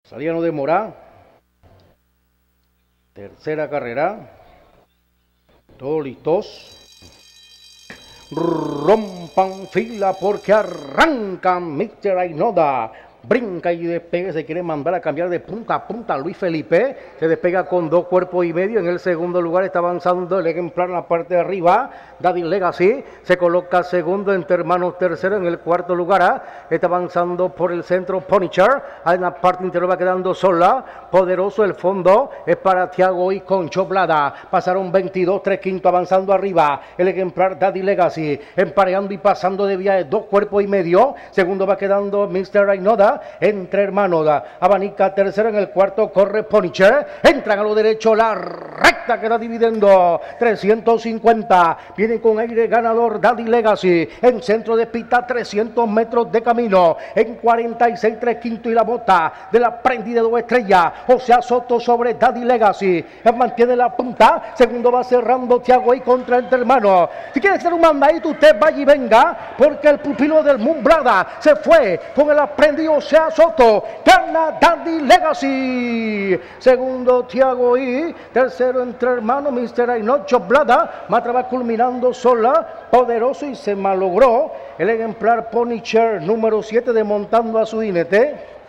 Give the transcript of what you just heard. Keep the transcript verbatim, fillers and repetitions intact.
Saliano de Morá. Tercera carrera. Todos listos. Rompan fila porque arrancan míster Ainoda. Brinca y despega, se quiere mandar a cambiar de punta a punta. Luis Felipe se despega con dos cuerpos y medio. En el segundo lugar está avanzando el ejemplar en la parte de arriba. Daddy Legacy se coloca segundo, entre hermanos tercero. En el cuarto lugar está avanzando por el centro Punisher. En la parte interior va quedando sola. Poderoso el fondo es para Thiago y Concho Blada. Pasaron veintidós, tres quinto avanzando arriba. El ejemplar Daddy Legacy empareando y pasando de viaje dos cuerpos y medio. Segundo va quedando míster Ainoda. Entre hermanos, abanica tercero, en el cuarto corre Punisher, entran a lo derecho la recta que da dividendo, trescientos cincuenta, viene con aire ganador Daddy Legacy, en centro de pista trescientos metros de camino, en cuarenta y seis, tres quinto y la bota de la prendida de dos estrellas, José Soto sobre Daddy Legacy, mantiene la punta, segundo va cerrando Thiago y contra entre hermanos. Si quiere hacer un mandadito usted vaya y venga, porque el pupilo del Mumbrada se fue con el aprendido José Soto, gana Daddy Legacy, segundo Thiago y tercero entre hermanos míster Ainocho Blada. Matra va culminando sola, poderoso y se malogró el ejemplar Punisher número siete desmontando a su jinete.